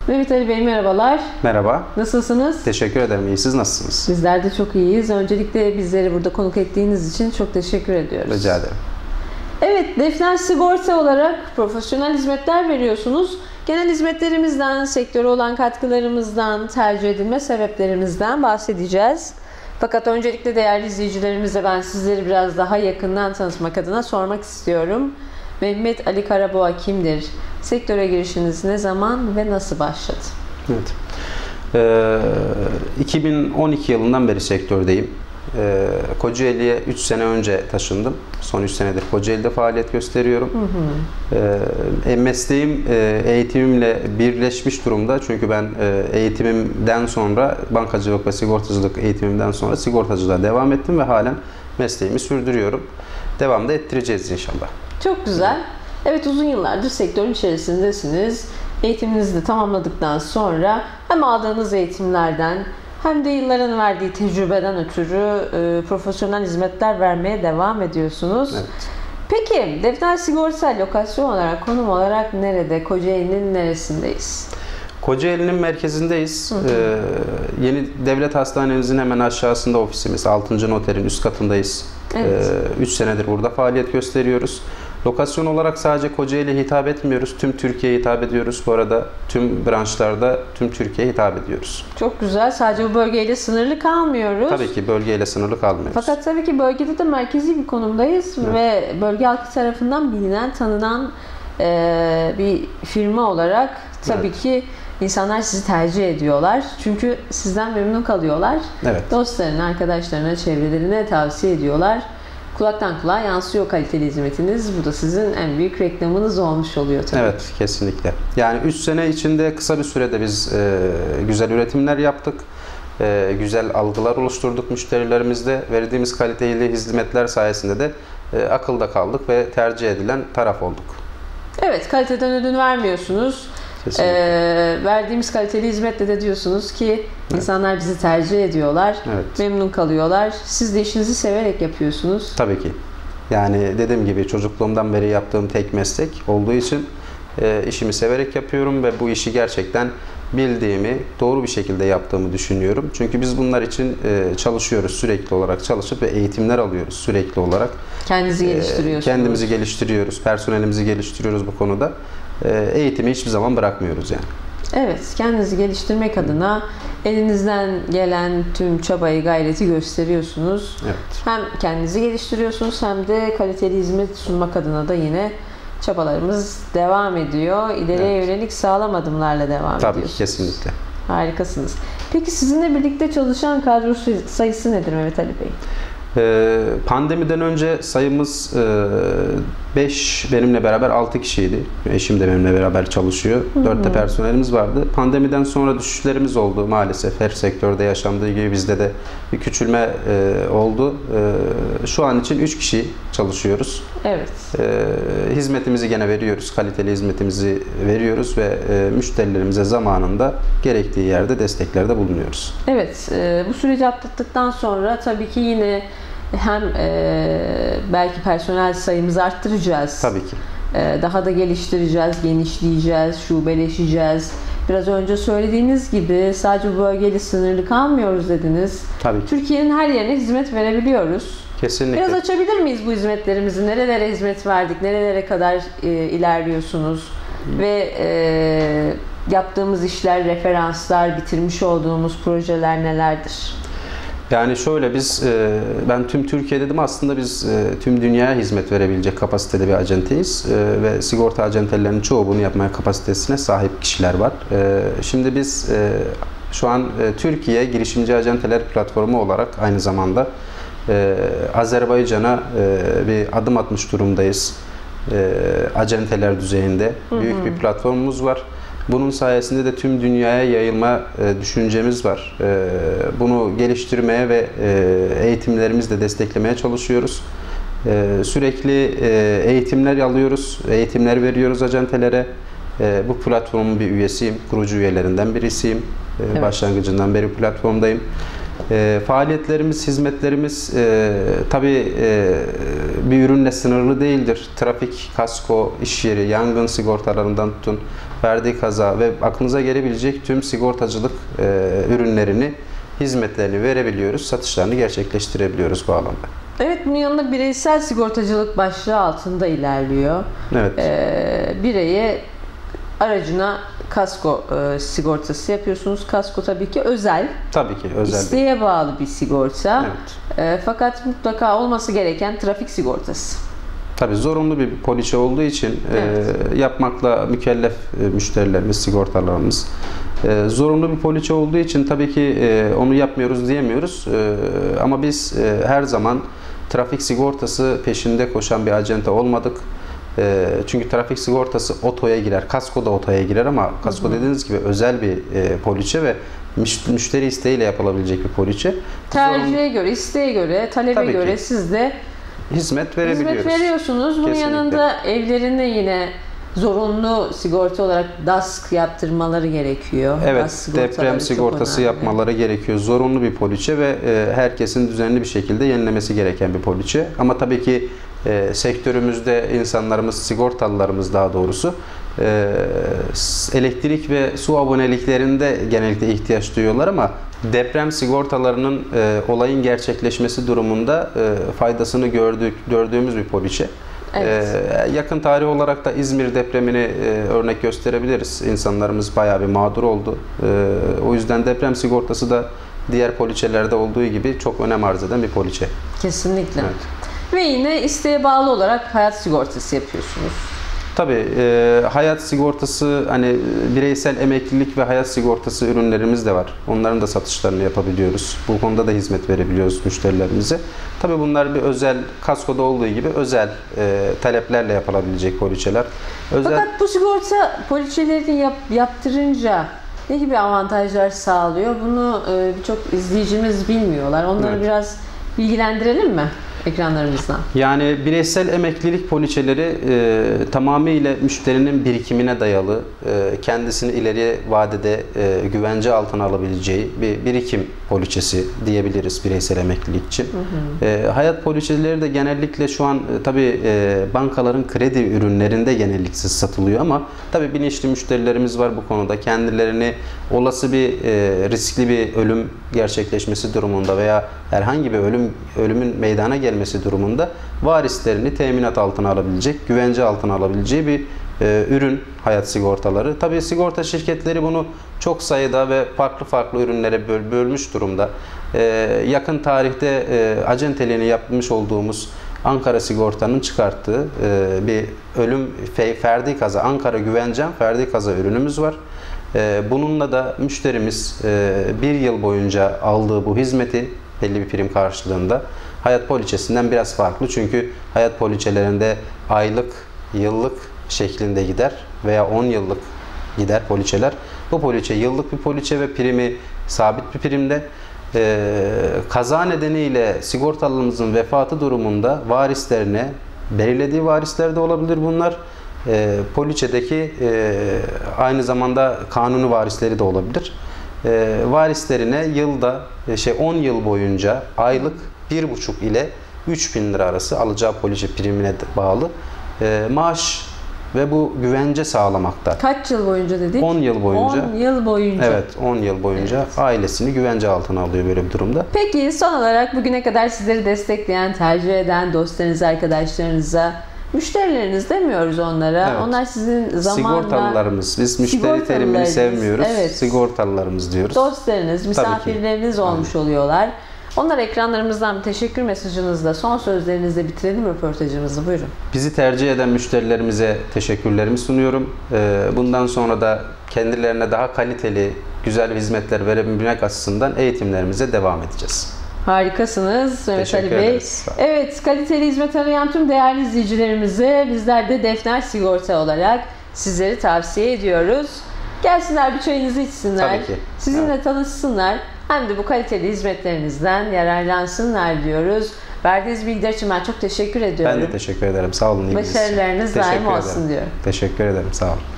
Mehmet Ali Bey merhabalar. Merhaba. Nasılsınız? Teşekkür ederim. İyi. Siz nasılsınız? Bizler de çok iyiyiz. Öncelikle bizleri burada konuk ettiğiniz için çok teşekkür ediyoruz. Rica ederim. Evet, Defner Sigorta olarak profesyonel hizmetler veriyorsunuz. Genel hizmetlerimizden, sektöre olan katkılarımızdan, tercih edilme sebeplerimizden bahsedeceğiz. Fakat öncelikle değerli izleyicilerimize ben sizleri biraz daha yakından tanıtmak adına sormak istiyorum. Mehmet Ali Karaboğa kimdir? Sektöre girişiniz ne zaman ve nasıl başladı? Evet. 2012 yılından beri sektördeyim. Kocaeli'ye 3 sene önce taşındım. Son 3 senedir Kocaeli'de faaliyet gösteriyorum. Mesleğim eğitimimle birleşmiş durumda. Çünkü ben eğitimimden sonra, bankacılık ve sigortacılık eğitimimden sonra sigortacılığa devam ettim ve halen mesleğimi sürdürüyorum. Devam da ettireceğiz inşallah. Çok güzel. Evet, uzun yıllardır sektörün içerisindesiniz. Eğitiminizi de tamamladıktan sonra hem aldığınız eğitimlerden hem de yılların verdiği tecrübeden ötürü profesyonel hizmetler vermeye devam ediyorsunuz. Evet. Peki, Defner Sigorta lokasyon olarak, konum olarak nerede? Kocaeli'nin neresindeyiz? Kocaeli'nin merkezindeyiz. Yeni Devlet Hastanemizin hemen aşağısında ofisimiz. 6. Noter'in üst katındayız. Evet. 3 senedir burada faaliyet gösteriyoruz. Lokasyon olarak sadece Kocaeli'ye hitap etmiyoruz. Tüm Türkiye'ye hitap ediyoruz. Bu arada tüm branşlarda tüm Türkiye'ye hitap ediyoruz. Çok güzel. Sadece bu bölgeyle sınırlı kalmıyoruz. Tabii ki bölgeyle sınırlı kalmıyoruz. Fakat tabii ki bölgede de merkezi bir konumdayız ve bölge halkı tarafından bilinen, tanınan bir firma olarak tabii ki insanlar sizi tercih ediyorlar. Çünkü sizden memnun kalıyorlar. Evet. Dostlarına, arkadaşlarına, çevrelerine tavsiye ediyorlar. Kulaktan kulağa yansıyor kaliteli hizmetiniz. Bu da sizin en büyük reklamınız olmuş oluyor tabii. Evet, kesinlikle. Yani 3 sene içinde kısa bir sürede biz güzel üretimler yaptık. Güzel algılar oluşturduk müşterilerimizde. Verdiğimiz kaliteli hizmetler sayesinde de akılda kaldık ve tercih edilen taraf olduk. Evet, kaliteden ödün vermiyorsunuz. Verdiğimiz kaliteli hizmetle de diyorsunuz ki insanlar bizi tercih ediyorlar, memnun kalıyorlar. Siz de işinizi severek yapıyorsunuz. Tabii ki. Yani dediğim gibi çocukluğumdan beri yaptığım tek meslek olduğu için işimi severek yapıyorum ve bu işi gerçekten bildiğimi, doğru bir şekilde yaptığımı düşünüyorum. Çünkü biz bunlar için çalışıyoruz, sürekli olarak çalışıp ve eğitimler alıyoruz sürekli olarak. Kendinizi geliştiriyorsunuz. Kendimizi geliştiriyoruz, personelimizi geliştiriyoruz bu konuda. Eğitimi hiçbir zaman bırakmıyoruz yani. Evet, kendinizi geliştirmek adına elinizden gelen tüm çabayı, gayreti gösteriyorsunuz. Evet. Hem kendinizi geliştiriyorsunuz hem de kaliteli hizmet sunmak adına da yine çabalarımız devam ediyor. İleriye yönelik sağlam adımlarla devam ediyorsunuz. Tabii ki, kesinlikle. Harikasınız. Peki sizinle birlikte çalışan kadro sayısı nedir Mehmet Ali Bey? Pandemiden önce sayımız 5, benimle beraber 6 kişiydi. Eşim de benimle beraber çalışıyor. 4 de personelimiz vardı. Pandemiden sonra düşüşlerimiz oldu maalesef. Her sektörde yaşandığı gibi bizde de bir küçülme oldu. Şu an için 3 kişi çalışıyoruz. Evet. Hizmetimizi gene veriyoruz. Kaliteli hizmetimizi veriyoruz ve müşterilerimize zamanında gerektiği yerde desteklerde bulunuyoruz. Evet. Bu süreci atlattıktan sonra tabii ki yine hem belki personel sayımızı arttıracağız. Tabii ki. Daha da geliştireceğiz, genişleyeceğiz, şubeleşeceğiz. Biraz önce söylediğiniz gibi sadece bu bölgeyle sınırlı kalmıyoruz dediniz. Tabii ki. Türkiye'nin her yerine hizmet verebiliyoruz. Kesinlikle. Biraz açabilir miyiz bu hizmetlerimizi? Nerelere hizmet verdik? Nerelere kadar ilerliyorsunuz? Ve yaptığımız işler, referanslar, bitirmiş olduğumuz projeler nelerdir? Yani şöyle ben tüm Türkiye dedim, aslında biz tüm dünyaya hizmet verebilecek kapasitede bir acenteyiz ve sigorta acentelerinin çoğu bunu yapmaya kapasitesine sahip kişiler var. Şimdi biz şu an Türkiye Girişimci Acenteler Platformu olarak aynı zamanda Azerbaycan'a bir adım atmış durumdayız. Acenteler düzeyinde büyük bir platformumuz var. Bunun sayesinde de tüm dünyaya yayılma düşüncemiz var. Bunu geliştirmeye ve eğitimlerimizle desteklemeye çalışıyoruz. Sürekli eğitimler alıyoruz, eğitimler veriyoruz acentelere. Bu platformun bir üyesiyim, kurucu üyelerinden birisiyim. Evet. Başlangıcından beri platformdayım. Faaliyetlerimiz, hizmetlerimiz tabii bir ürünle sınırlı değildir. Trafik, kasko, iş yeri, yangın sigortalarından tutun, ferdi kaza ve aklınıza gelebilecek tüm sigortacılık ürünlerini, hizmetlerini verebiliyoruz, satışlarını gerçekleştirebiliyoruz bu alanda. Evet, bunun yanında bireysel sigortacılık başlığı altında ilerliyor. Evet. Bireye, aracına kasko sigortası yapıyorsunuz. Kasko tabii ki özel. Tabii ki özel. İsteğe bağlı bir sigorta. Evet. Fakat mutlaka olması gereken trafik sigortası. Tabii zorunlu bir poliçe olduğu için Evet. yapmakla mükellef müşterilerimiz, sigortalarımız. Zorunlu bir poliçe olduğu için tabii ki onu yapmıyoruz diyemiyoruz. Ama biz her zaman trafik sigortası peşinde koşan bir acente olmadık. Çünkü trafik sigortası otoya girer, kasko da otoya girer ama kasko dediğiniz gibi özel bir poliçe ve müşteri isteğiyle yapılabilecek bir poliçe. Tercihe göre, isteğe göre, talebe Tabii göre ki. siz de Hizmet verebiliyoruz. hizmet veriyorsunuz. Bunun Kesinlikle. yanında evlerinde yine zorunlu sigorta olarak DASK yaptırmaları gerekiyor. DASK Evet, sigortaları deprem çok sigortası önemli. yapmaları gerekiyor. Zorunlu bir poliçe ve herkesin düzenli bir şekilde yenilemesi gereken bir poliçe. Ama tabii ki sektörümüzde insanlarımız, sigortalılarımız daha doğrusu elektrik ve su aboneliklerinde genellikle ihtiyaç duyuyorlar ama deprem sigortalarının olayın gerçekleşmesi durumunda faydasını gördüğümüz bir poliçe. Evet. Yakın tarih olarak da İzmir depremini örnek gösterebiliriz. İnsanlarımız bayağı bir mağdur oldu. O yüzden deprem sigortası da diğer poliçelerde olduğu gibi çok önem arz eden bir poliçe. Kesinlikle. Evet. Ve yine isteğe bağlı olarak hayat sigortası yapıyorsunuz. Tabii hayat sigortası, hani bireysel emeklilik ve hayat sigortası ürünlerimiz de var. Onların da satışlarını yapabiliyoruz. Bu konuda da hizmet verebiliyoruz müşterilerimize. Tabii bunlar bir özel, kaskoda olduğu gibi özel taleplerle yapılabilecek poliçeler. Fakat bu sigorta poliçelerini yaptırınca ne gibi avantajlar sağlıyor? Bunu birçok izleyicimiz bilmiyorlar. Onları Evet. biraz bilgilendirelim mi ekranlarımızdan? Yani bireysel emeklilik poliçeleri tamamıyla müşterinin birikimine dayalı, kendisini ileriye vadede güvence altına alabileceği bir birikim poliçesi diyebiliriz bireysel emeklilik için. Hayat poliçeleri de genellikle şu an tabii bankaların kredi ürünlerinde genellikle satılıyor ama tabii bilinçli müşterilerimiz var bu konuda. Kendilerini olası bir riskli bir ölüm gerçekleşmesi durumunda veya herhangi bir ölümün meydana gelmesi durumunda varislerini teminat altına alabilecek, güvence altına alabileceği bir ürün hayat sigortaları. Tabii sigorta şirketleri bunu çok sayıda ve farklı ürünlere bölmüş durumda. Yakın tarihte acenteliğini yapmış olduğumuz Ankara Sigorta'nın çıkarttığı bir ölüm ferdi kaza, Ankara Güvencem ferdi kaza ürünümüz var. Bununla da müşterimiz bir yıl boyunca aldığı bu hizmeti belli bir prim karşılığında hayat poliçesinden biraz farklı. Çünkü hayat poliçelerinde aylık, yıllık şeklinde gider veya 10 yıllık gider poliçeler. Bu poliçe yıllık bir poliçe ve primi sabit bir primde. Kaza nedeniyle sigortalımızın vefatı durumunda varislerine, belirlediği varisler de olabilir bunlar. Poliçedeki aynı zamanda kanuni varisleri de olabilir. Varislerine yılda 10 yıl boyunca aylık 1,5 ile 3.000 lira arası alacağı poliçe primine bağlı maaş ve bu güvence sağlamakta. Kaç yıl boyunca dedik? 10 yıl boyunca. 10 yıl boyunca. Evet, 10 yıl boyunca Evet. ailesini güvence altına alıyor böyle bir durumda. Peki son olarak bugüne kadar sizleri destekleyen, tercih eden dostlarınıza, arkadaşlarınıza, müşterileriniz demiyoruz onlara. Evet. Onlar sizin zamanla Sigortalılarımız. Biz müşteri terimini sevmiyoruz. Evet. Sigortalılarımız diyoruz. Dostlarınız, misafirleriniz olmuş oluyorlar. Onlara ekranlarımızdan bir teşekkür mesajınızla, son sözlerinizle bitirelim röportajımızı. Buyurun. Bizi tercih eden müşterilerimize teşekkürlerimi sunuyorum. Bundan sonra da kendilerine daha kaliteli, güzel hizmetler verebilmek açısından eğitimlerimize devam edeceğiz. Harikasınız Mehmet Ali Teşekkür Bey. ederiz. Evet, kaliteli hizmet arayan tüm değerli izleyicilerimize bizler de Defner Sigorta olarak sizleri tavsiye ediyoruz. Gelsinler, bir çayınızı içsinler. Tabii ki. Sizinle Evet. tanışsınlar. Hem de bu kaliteli hizmetlerinizden yararlansınlar diyoruz. Verdiğiniz bilgiler için ben çok teşekkür ediyorum. Ben de teşekkür ederim. Sağ olun. iyi Başarılarınız bilirsiniz. daim Teşekkür olsun ederim. diyorum. Teşekkür ederim. Sağ olun.